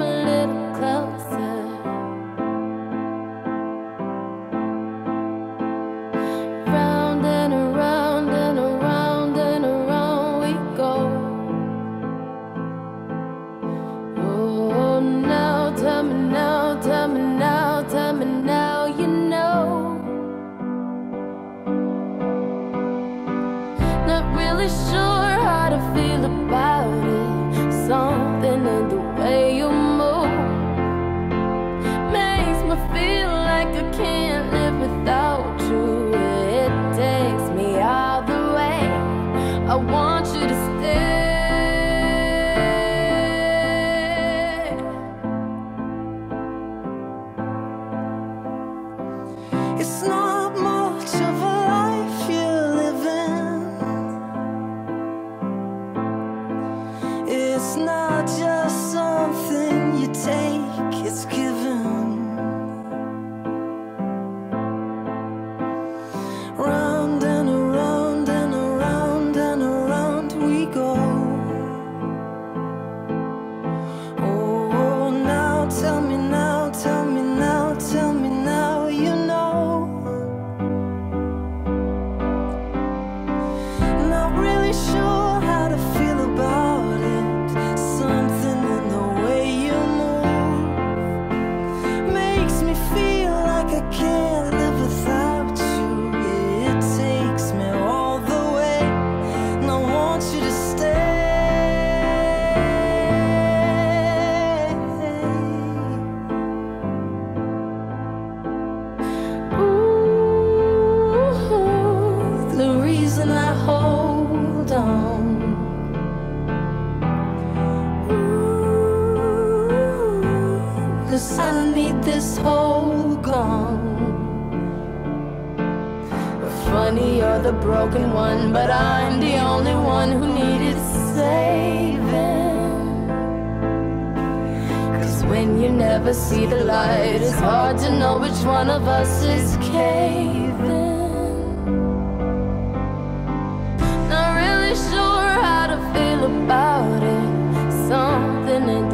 a little closer. Round and around and around and around we go. Oh, now tell me now, tell me now, tell me now, you know. Not really sure how to feel about it. Something in the way you move makes me feel like I can't live without you. It takes me all the way. I want you to stay. It's not much of a life you're living. It's not just something you take, it's given. Round and around and around and around we go. Oh, now tell me now, tell me now, tell me now, you know. Not really sure how to feel about it. Something in the way you move makes me feel like I can't live without you. It takes me all the way, and I want you to stay. Ooh, the reason I hold on. Ooh, 'cause I need this whole gone. Funny, you're the broken one, but I'm the only one who needed saving. 'Cause when you never see the light, it's hard to know which one of us is caving. Not really sure how to feel about it. Something in